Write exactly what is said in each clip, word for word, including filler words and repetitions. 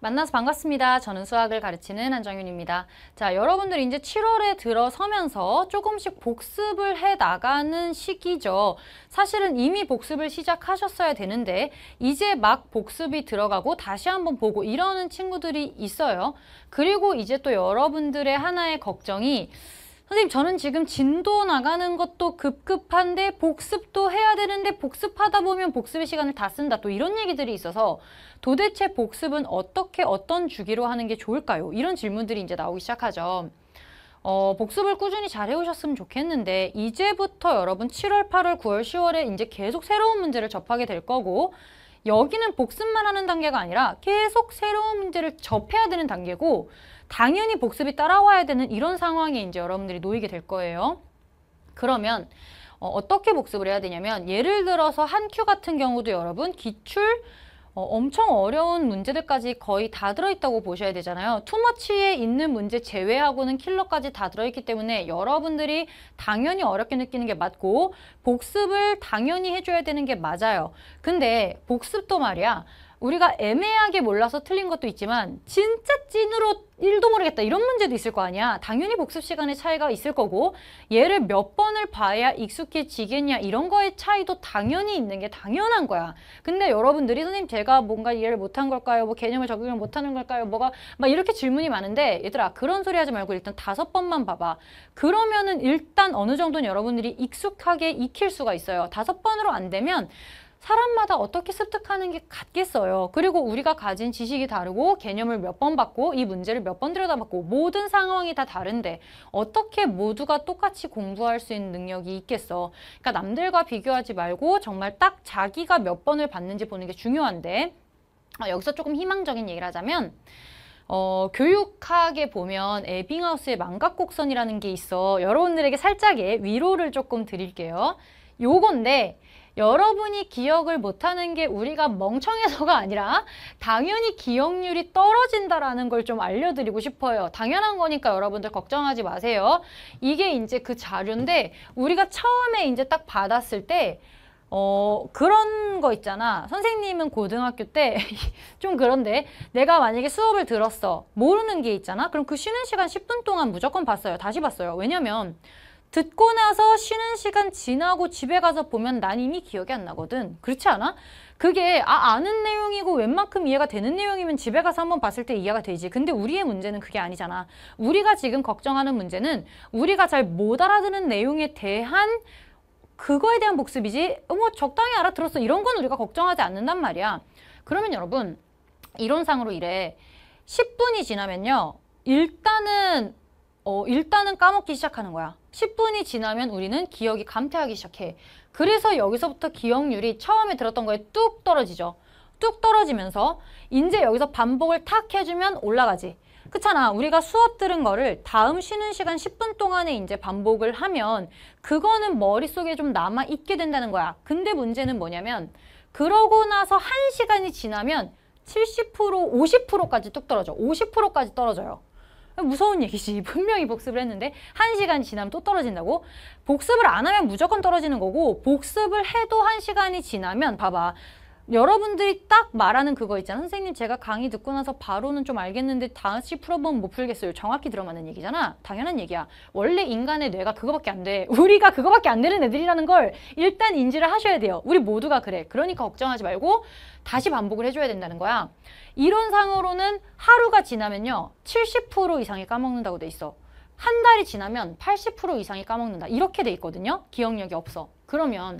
만나서 반갑습니다. 저는 수학을 가르치는 한정윤입니다. 자, 여러분들 이제 칠월에 들어서면서 조금씩 복습을 해 나가는 시기죠. 사실은 이미 복습을 시작하셨어야 되는데 이제 막 복습이 들어가고 다시 한번 보고 이러는 친구들이 있어요. 그리고 이제 또 여러분들의 하나의 걱정이 선생님, 저는 지금 진도 나가는 것도 급급한데 복습도 해야 되는데 복습하다 보면 복습의 시간을 다 쓴다. 또 이런 얘기들이 있어서 도대체 복습은 어떻게 어떤 주기로 하는 게 좋을까요? 이런 질문들이 이제 나오기 시작하죠. 어, 복습을 꾸준히 잘 해오셨으면 좋겠는데 이제부터 여러분 칠월, 팔월, 구월, 시월에 이제 계속 새로운 문제를 접하게 될 거고 여기는 복습만 하는 단계가 아니라 계속 새로운 문제를 접해야 되는 단계고 당연히 복습이 따라와야 되는 이런 상황에 이제 여러분들이 놓이게 될 거예요. 그러면 어, 어떻게 복습을 해야 되냐면 예를 들어서 한 큐 같은 경우도 여러분 기출 어, 엄청 어려운 문제들까지 거의 다 들어있다고 보셔야 되잖아요. 투머치에 있는 문제 제외하고는 킬러까지 다 들어있기 때문에 여러분들이 당연히 어렵게 느끼는 게 맞고 복습을 당연히 해줘야 되는 게 맞아요. 근데 복습도 말이야. 우리가 애매하게 몰라서 틀린 것도 있지만 진짜 찐으로 일도 모르겠다 이런 문제도 있을 거 아니야. 당연히 복습 시간의 차이가 있을 거고 얘를 몇 번을 봐야 익숙해지겠냐 이런 거의 차이도 당연히 있는 게 당연한 거야. 근데 여러분들이 선생님 제가 뭔가 이해를 못한 걸까요? 뭐 개념을 적용을 못하는 걸까요? 뭐가 막 이렇게 질문이 많은데 얘들아 그런 소리 하지 말고 일단 다섯 번만 봐봐. 그러면은 일단 어느 정도는 여러분들이 익숙하게 익힐 수가 있어요. 다섯 번으로 안 되면 사람마다 어떻게 습득하는 게 같겠어요. 그리고 우리가 가진 지식이 다르고 개념을 몇 번 받고 이 문제를 몇 번 들여다봤고 모든 상황이 다 다른데 어떻게 모두가 똑같이 공부할 수 있는 능력이 있겠어. 그러니까 남들과 비교하지 말고 정말 딱 자기가 몇 번을 봤는지 보는 게 중요한데 아, 여기서 조금 희망적인 얘기를 하자면 어, 교육학에 보면 에빙하우스의 망각곡선이라는 게 있어. 여러분들에게 살짝의 위로를 조금 드릴게요. 요건데 여러분이 기억을 못하는 게 우리가 멍청해서가 아니라 당연히 기억률이 떨어진다라는 걸 좀 알려드리고 싶어요. 당연한 거니까 여러분들 걱정하지 마세요. 이게 이제 그 자료인데 우리가 처음에 이제 딱 받았을 때 어, 그런 거 있잖아. 선생님은 고등학교 때 좀 그런데 내가 만약에 수업을 들었어. 모르는 게 있잖아. 그럼 그 쉬는 시간 십 분 동안 무조건 봤어요. 다시 봤어요. 왜냐면 듣고 나서 쉬는 시간 지나고 집에 가서 보면 난 이미 기억이 안 나거든. 그렇지 않아? 그게 아, 아는 내용이고 웬만큼 이해가 되는 내용이면 집에 가서 한번 봤을 때 이해가 되지. 근데 우리의 문제는 그게 아니잖아. 우리가 지금 걱정하는 문제는 우리가 잘 못 알아듣는 내용에 대한 그거에 대한 복습이지 뭐 적당히 알아들었어 이런 건 우리가 걱정하지 않는단 말이야. 그러면 여러분 이론상으로 이래. 십 분이 지나면요. 일단은 어, 일단은 까먹기 시작하는 거야. 십 분이 지나면 우리는 기억이 감퇴하기 시작해. 그래서 여기서부터 기억률이 처음에 들었던 거에 뚝 떨어지죠. 뚝 떨어지면서 이제 여기서 반복을 탁 해주면 올라가지. 그렇잖아. 우리가 수업 들은 거를 다음 쉬는 시간 십 분 동안에 이제 반복을 하면 그거는 머릿속에 좀 남아있게 된다는 거야. 근데 문제는 뭐냐면 그러고 나서 한 시간이 지나면 칠십 퍼센트, 오십 퍼센트까지 뚝 떨어져. 오십 퍼센트까지 떨어져요. 무서운 얘기지. 분명히 복습을 했는데 한 시간이 지나면 또 떨어진다고? 복습을 안 하면 무조건 떨어지는 거고 복습을 해도 한 시간이 지나면 봐봐. 여러분들이 딱 말하는 그거 있잖아. 선생님 제가 강의 듣고 나서 바로는 좀 알겠는데 다시 풀어보면 못 풀겠어요. 정확히 들어맞는 얘기잖아. 당연한 얘기야. 원래 인간의 뇌가 그거밖에 안 돼. 우리가 그거밖에 안 되는 애들이라는 걸 일단 인지를 하셔야 돼요. 우리 모두가 그래. 그러니까 걱정하지 말고 다시 반복을 해줘야 된다는 거야. 이론상으로는 하루가 지나면요. 칠십 퍼센트 이상이 까먹는다고 돼 있어. 한 달이 지나면 팔십 퍼센트 이상이 까먹는다. 이렇게 돼 있거든요. 기억력이 없어. 그러면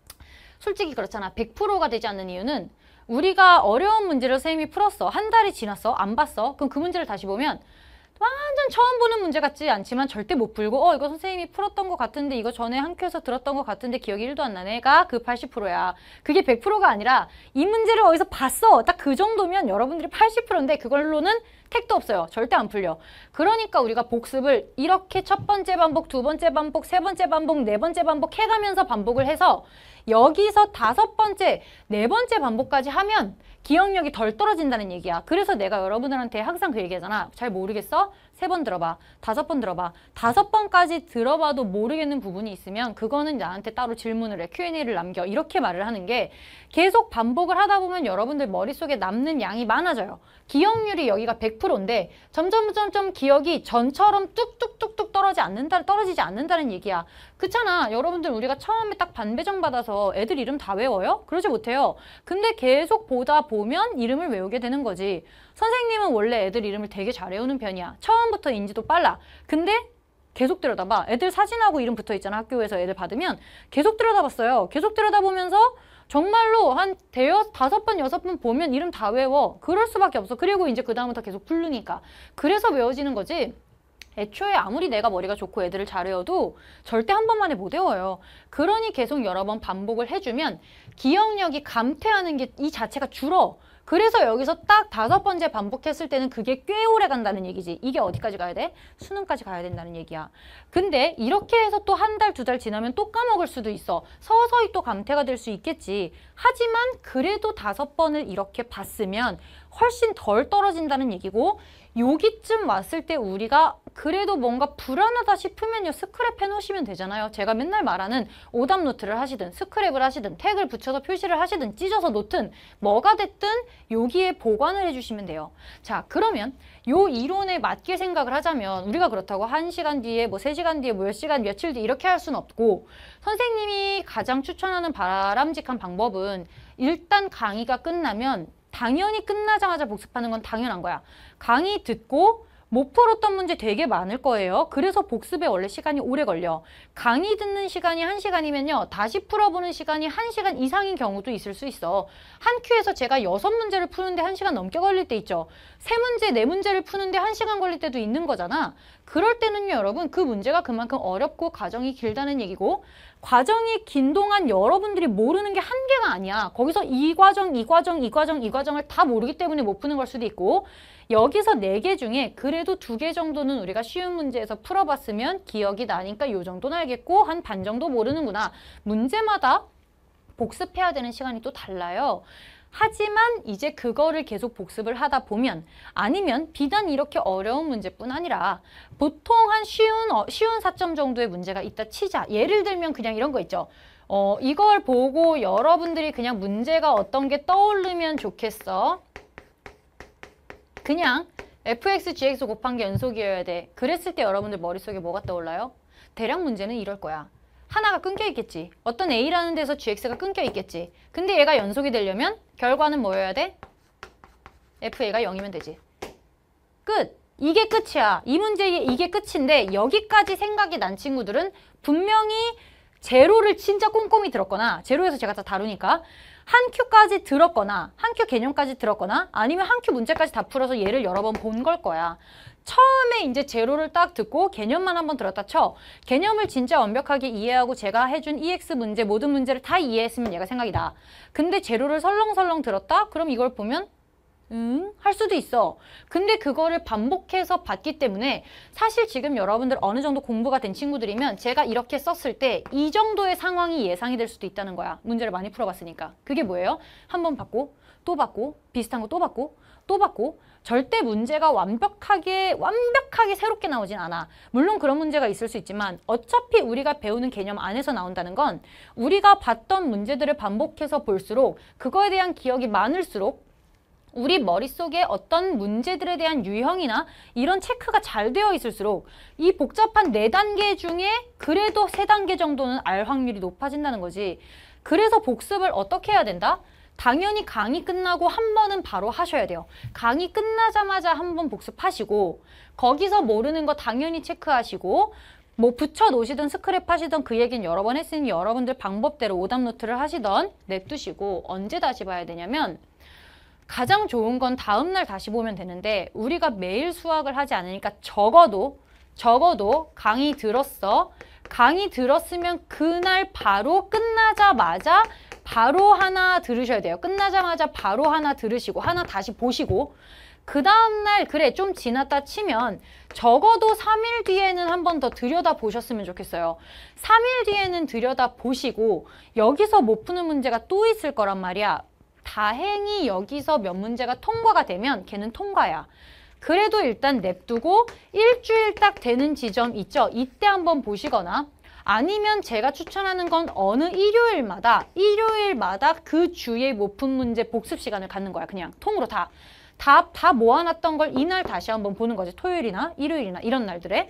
솔직히 그렇잖아. 백 퍼센트가 되지 않는 이유는 우리가 어려운 문제를 선생님이 풀었어. 한 달이 지났어. 안 봤어. 그럼 그 문제를 다시 보면 완전 처음 보는 문제 같지 않지만 절대 못 풀고 어 이거 선생님이 풀었던 것 같은데 이거 전에 한 큐에서 들었던 것 같은데 기억이 일도 안 나네가 그 팔십 퍼센트야. 그게 백 퍼센트가 아니라 이 문제를 어디서 봤어. 딱 그 정도면 여러분들이 팔십 퍼센트인데 그걸로는 택도 없어요. 절대 안 풀려. 그러니까 우리가 복습을 이렇게 첫 번째 반복, 두 번째 반복, 세 번째 반복, 네 번째 반복 해가면서 반복을 해서 여기서 다섯 번째, 네 번째 반복까지 하면 기억력이 덜 떨어진다는 얘기야. 그래서 내가 여러분들한테 항상 그 얘기하잖아. 잘 모르겠어? 세 번 들어봐. 다섯 번 들어봐. 다섯 번까지 들어봐도 모르겠는 부분이 있으면 그거는 나한테 따로 질문을 해. 큐 앤 에이를 남겨. 이렇게 말을 하는 게 계속 반복을 하다 보면 여러분들 머릿속에 남는 양이 많아져요. 기억률이 여기가 백 퍼센트인데 점점 점점 기억이 전처럼 뚝뚝뚝뚝 떨어지지 않는다, 떨어지지 않는다는 얘기야. 그렇잖아. 여러분들 우리가 처음에 딱 반배정 받아서 애들 이름 다 외워요? 그러지 못해요. 근데 계속 보다 보면 이름을 외우게 되는 거지. 선생님은 원래 애들 이름을 되게 잘 외우는 편이야. 처음부터 인지도 빨라. 근데 계속 들여다봐. 애들 사진하고 이름 붙어 있잖아. 학교에서 애들 받으면 계속 들여다봤어요. 계속 들여다보면서 정말로 한 대여 다섯 번, 여섯 번 보면 이름 다 외워. 그럴 수밖에 없어. 그리고 이제 그 다음부터 계속 부르니까. 그래서 외워지는 거지. 애초에 아무리 내가 머리가 좋고 애들을 잘 외워도 절대 한 번만에 못 외워요. 그러니 계속 여러 번 반복을 해주면 기억력이 감퇴하는 게 이 자체가 줄어. 그래서 여기서 딱 다섯 번째 반복했을 때는 그게 꽤 오래 간다는 얘기지. 이게 어디까지 가야 돼? 수능까지 가야 된다는 얘기야. 근데 이렇게 해서 또 한 달, 두 달 지나면 또 까먹을 수도 있어. 서서히 또 감퇴가 될 수 있겠지. 하지만 그래도 다섯 번을 이렇게 봤으면 훨씬 덜 떨어진다는 얘기고, 여기쯤 왔을 때 우리가 그래도 뭔가 불안하다 싶으면요, 스크랩 해놓으시면 되잖아요. 제가 맨날 말하는 오답 노트를 하시든 스크랩을 하시든 태그를 붙여서 표시를 하시든 찢어서 놓든 뭐가 됐든 여기에 보관을 해주시면 돼요. 자, 그러면 요 이론에 맞게 생각을 하자면 우리가 그렇다고 한 시간 뒤에 뭐 세 시간 뒤에 뭐 몇 시간 며칠 뒤 이렇게 할 수는 없고, 선생님이 가장 추천하는 바람직한 방법은 일단 강의가 끝나면 당연히 끝나자마자 복습하는 건 당연한 거야. 강의 듣고 못 풀었던 문제 되게 많을 거예요. 그래서 복습에 원래 시간이 오래 걸려. 강의 듣는 시간이 한 시간이면요. 다시 풀어보는 시간이 한 시간 이상인 경우도 있을 수 있어. 한 큐에서 제가 여섯 문제를 푸는데 한 시간 넘게 걸릴 때 있죠. 세 문제, 네 문제를 푸는데 한 시간 걸릴 때도 있는 거잖아. 그럴 때는요, 여러분, 그 문제가 그만큼 어렵고 과정이 길다는 얘기고, 과정이 긴 동안 여러분들이 모르는 게 한계가 아니야. 거기서 이 과정, 이 과정, 이 과정, 이 과정을 다 모르기 때문에 못 푸는 걸 수도 있고, 여기서 네 개 중에 그래도 두 개 정도는 우리가 쉬운 문제에서 풀어봤으면 기억이 나니까 요 정도는 알겠고 한 반 정도 모르는구나. 문제마다 복습해야 되는 시간이 또 달라요. 하지만 이제 그거를 계속 복습을 하다 보면, 아니면 비단 이렇게 어려운 문제뿐 아니라 보통 한 쉬운, 어, 쉬운 사 점 정도의 문제가 있다 치자. 예를 들면 그냥 이런 거 있죠. 어, 이걸 보고 여러분들이 그냥 문제가 어떤 게 떠오르면 좋겠어. 그냥 에프엑스, 지엑스 곱한 게 연속이어야 돼. 그랬을 때 여러분들 머릿속에 뭐가 떠올라요? 대략 문제는 이럴 거야. 하나가 끊겨 있겠지. 어떤 A라는 데서 지엑스가 끊겨 있겠지. 근데 얘가 연속이 되려면 결과는 뭐여야 돼? 에프에이가 영이면 되지. 끝! 이게 끝이야. 이 문제의 이게 끝인데 여기까지 생각이 난 친구들은 분명히 제로를 진짜 꼼꼼히 들었거나, 제로에서 제가 다 다루니까 한 큐까지 들었거나 한 큐 개념까지 들었거나 아니면 한 큐 문제까지 다 풀어서 얘를 여러 번 본 걸 거야. 처음에 이제 제로를 딱 듣고 개념만 한번 들었다 쳐. 개념을 진짜 완벽하게 이해하고 제가 해준 이엑스 문제 모든 문제를 다 이해했으면 얘가 생각이 나. 근데 제로를 설렁설렁 들었다? 그럼 이걸 보면 응? 할 수도 있어. 근데 그거를 반복해서 봤기 때문에 사실 지금 여러분들 어느 정도 공부가 된 친구들이면 제가 이렇게 썼을 때 이 정도의 상황이 예상이 될 수도 있다는 거야. 문제를 많이 풀어봤으니까. 그게 뭐예요? 한 번 받고 또 받고 비슷한 거 또 받고 또 받고. 절대 문제가 완벽하게 완벽하게 새롭게 나오진 않아. 물론 그런 문제가 있을 수 있지만 어차피 우리가 배우는 개념 안에서 나온다는 건 우리가 봤던 문제들을 반복해서 볼수록 그거에 대한 기억이 많을수록 우리 머릿속에 어떤 문제들에 대한 유형이나 이런 체크가 잘 되어 있을수록 이 복잡한 네 단계 중에 그래도 세 단계 정도는 알 확률이 높아진다는 거지. 그래서 복습을 어떻게 해야 된다? 당연히 강의 끝나고 한 번은 바로 하셔야 돼요. 강의 끝나자마자 한 번 복습하시고 거기서 모르는 거 당연히 체크하시고 뭐 붙여 놓으시든 스크랩 하시든 그 얘기는 여러 번 했으니 여러분들 방법대로 오답 노트를 하시던 냅두시고 언제 다시 봐야 되냐면 가장 좋은 건 다음날 다시 보면 되는데 우리가 매일 수학을 하지 않으니까 적어도 적어도 강의 들었어. 강의 들었으면 그날 바로 끝나자마자 바로 하나 들으셔야 돼요. 끝나자마자 바로 하나 들으시고 하나 다시 보시고 그 다음날 그래 좀 지났다 치면 적어도 삼 일 뒤에는 한 번 더 들여다보셨으면 좋겠어요. 삼 일 뒤에는 들여다보시고 여기서 못 푸는 문제가 또 있을 거란 말이야. 다행히 여기서 몇 문제가 통과가 되면 걔는 통과야. 그래도 일단 냅두고 일주일 딱 되는 지점 있죠? 이때 한번 보시거나 아니면 제가 추천하는 건 어느 일요일마다 일요일마다 그 주의 모품 문제 복습 시간을 갖는 거야. 그냥 통으로 다. 다, 다 모아놨던 걸 이날 다시 한번 보는 거지. 토요일이나 일요일이나 이런 날들에.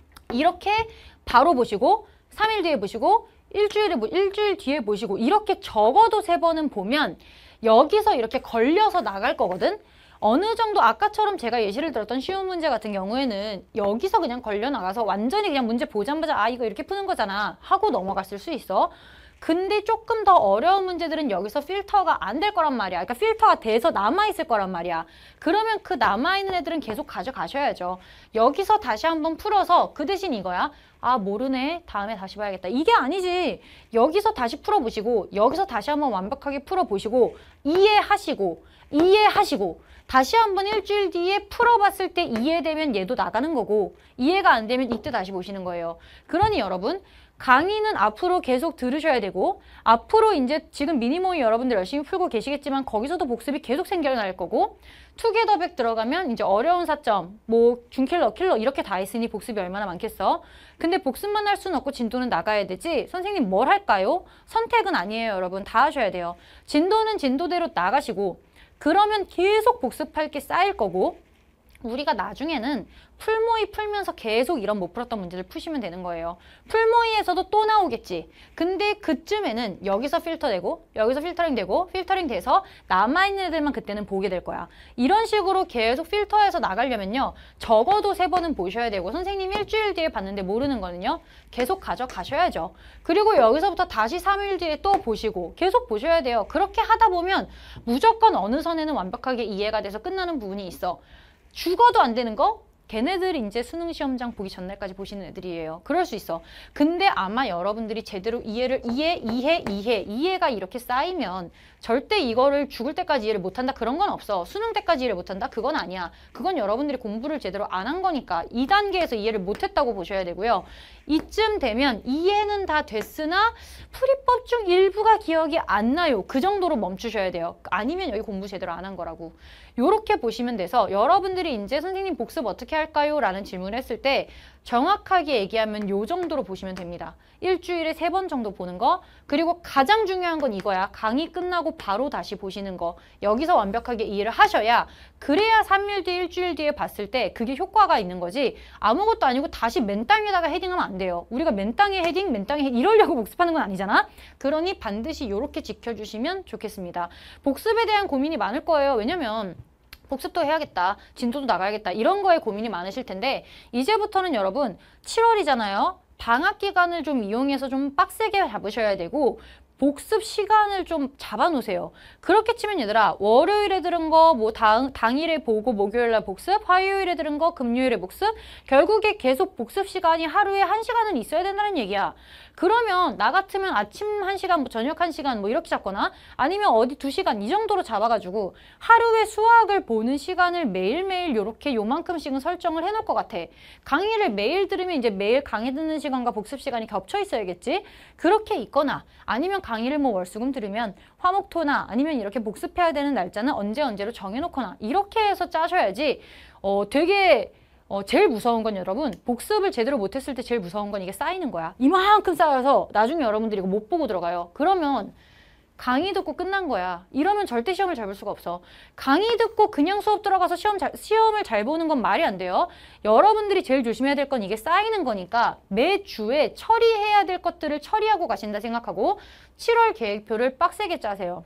이렇게 바로 보시고 삼 일 뒤에 보시고 일주일에 뭐 일주일 뒤에 보시고 이렇게 적어도 세 번은 보면 여기서 이렇게 걸려서 나갈 거거든. 어느 정도 아까처럼 제가 예시를 들었던 쉬운 문제 같은 경우에는 여기서 그냥 걸려 나가서 완전히 그냥 문제 보자마자 아 이거 이렇게 푸는 거잖아 하고 넘어갔을 수 있어. 근데 조금 더 어려운 문제들은 여기서 필터가 안 될 거란 말이야. 그러니까 필터가 돼서 남아있을 거란 말이야. 그러면 그 남아있는 애들은 계속 가져가셔야죠. 여기서 다시 한번 풀어서 그 대신 이거야. 아 모르네. 다음에 다시 봐야겠다. 이게 아니지. 여기서 다시 풀어보시고 여기서 다시 한번 완벽하게 풀어보시고 이해하시고 이해하시고 다시 한번 일주일 뒤에 풀어봤을 때 이해되면 얘도 나가는 거고 이해가 안 되면 이때 다시 보시는 거예요. 그러니 여러분 강의는 앞으로 계속 들으셔야 되고 앞으로 이제 지금 미니모이 여러분들 열심히 풀고 계시겠지만 거기서도 복습이 계속 생겨날 거고 투게더백 들어가면 이제 어려운 사점, 뭐 중킬러, 킬러 이렇게 다 있으니 복습이 얼마나 많겠어. 근데 복습만 할 수는 없고 진도는 나가야 되지. 선생님 뭘 할까요? 선택은 아니에요 여러분. 다 하셔야 돼요. 진도는 진도대로 나가시고 그러면 계속 복습할 게 쌓일 거고 우리가 나중에는 풀모의 풀면서 계속 이런 못 풀었던 문제를 푸시면 되는 거예요. 풀모의에서도 또 나오겠지. 근데 그쯤에는 여기서 필터되고 여기서 필터링 되고 필터링 돼서 남아있는 애들만 그때는 보게 될 거야. 이런 식으로 계속 필터해서 나가려면요. 적어도 세 번은 보셔야 되고 선생님 일주일 뒤에 봤는데 모르는 거는요. 계속 가져가셔야죠. 그리고 여기서부터 다시 삼 일 뒤에 또 보시고 계속 보셔야 돼요. 그렇게 하다 보면 무조건 어느 선에는 완벽하게 이해가 돼서 끝나는 부분이 있어. 죽어도 안 되는 거? 걔네들이 이제 수능 시험장 보기 전날까지 보시는 애들이에요. 그럴 수 있어. 근데 아마 여러분들이 제대로 이해를 이해, 이해, 이해, 이해가 이렇게 쌓이면 절대 이거를 죽을 때까지 이해를 못한다 그런 건 없어. 수능 때까지 이해를 못한다? 그건 아니야. 그건 여러분들이 공부를 제대로 안 한 거니까 이 단계에서 이해를 못했다고 보셔야 되고요. 이쯤 되면 이해는 다 됐으나 풀이법 중 일부가 기억이 안 나요. 그 정도로 멈추셔야 돼요. 아니면 여기 공부 제대로 안 한 거라고. 요렇게 보시면 돼서 여러분들이 이제 선생님 복습 어떻게 할까요? 라는 질문을 했을 때 정확하게 얘기하면 요 정도로 보시면 됩니다. 일주일에 세 번 정도 보는 거. 그리고 가장 중요한 건 이거야. 강의 끝나고 바로 다시 보시는 거. 여기서 완벽하게 이해를 하셔야 그래야 삼 일 뒤, 일주일 뒤에 봤을 때 그게 효과가 있는 거지. 아무것도 아니고 다시 맨땅에다가 헤딩하면 안 돼요. 우리가 맨땅에 헤딩, 맨땅에 헤딩 이러려고 복습하는 건 아니잖아. 그러니 반드시 이렇게 지켜주시면 좋겠습니다. 복습에 대한 고민이 많을 거예요. 왜냐면 복습도 해야겠다. 진도도 나가야겠다. 이런 거에 고민이 많으실 텐데 이제부터는 여러분 칠월이잖아요. 방학 기간을 좀 이용해서 좀 빡세게 잡으셔야 되고 복습 시간을 좀 잡아놓으세요. 그렇게 치면 얘들아 월요일에 들은 거 뭐 당일에 보고 목요일날 복습, 화요일에 들은 거 금요일에 복습 결국에 계속 복습 시간이 하루에 한 시간은 있어야 된다는 얘기야. 그러면 나 같으면 아침 한 시간, 뭐 저녁 한 시간 뭐 이렇게 잡거나 아니면 어디 두 시간 이 정도로 잡아가지고 하루에 수학을 보는 시간을 매일매일 요렇게 요만큼씩은 설정을 해놓을 것 같아. 강의를 매일 들으면 이제 매일 강의 듣는 시간과 복습 시간이 겹쳐 있어야겠지? 그렇게 있거나 아니면 강의를 뭐 월수금 들으면 화목토나 아니면 이렇게 복습해야 되는 날짜는 언제 언제로 정해놓거나 이렇게 해서 짜셔야지 어 되게 어, 제일 무서운 건 여러분 복습을 제대로 못했을 때 제일 무서운 건 이게 쌓이는 거야. 이만큼 쌓여서 나중에 여러분들이 이거 못 보고 들어가요. 그러면 강의 듣고 끝난 거야. 이러면 절대 시험을 잘 볼 수가 없어. 강의 듣고 그냥 수업 들어가서 시험 잘, 시험을 잘 보는 건 말이 안 돼요. 여러분들이 제일 조심해야 될 건 이게 쌓이는 거니까 매주에 처리해야 될 것들을 처리하고 가신다 생각하고 칠월 계획표를 빡세게 짜세요.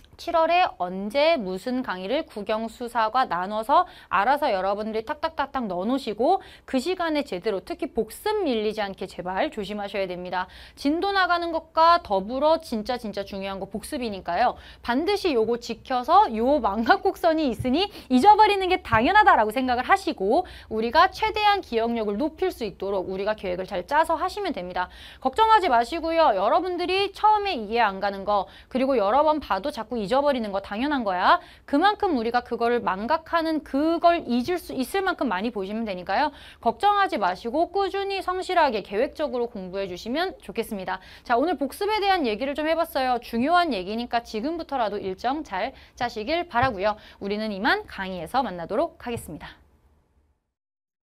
칠월에 언제 무슨 강의를 국영수사과 나눠서 알아서 여러분들이 탁탁탁탁 넣어놓으시고 그 시간에 제대로 특히 복습 밀리지 않게 제발 조심하셔야 됩니다. 진도 나가는 것과 더불어 진짜 진짜 중요한 거 복습이니까요. 반드시 요거 지켜서 요 망각곡선이 있으니 잊어버리는 게 당연하다라고 생각을 하시고 우리가 최대한 기억력을 높일 수 있도록 우리가 계획을 잘 짜서 하시면 됩니다. 걱정하지 마시고요. 여러분들이 처음에 이해 안 가는 거 그리고 여러 번 봐도 자꾸 잊어버리는 거 당연한 거야. 그만큼 우리가 그거를 망각하는 그걸 잊을 수 있을 만큼 많이 보시면 되니까요. 걱정하지 마시고 꾸준히 성실하게 계획적으로 공부해 주시면 좋겠습니다. 자, 오늘 복습에 대한 얘기를 좀 해봤어요. 중요한 얘기니까 지금부터라도 일정 잘 짜시길 바라고요. 우리는 이만 강의에서 만나도록 하겠습니다.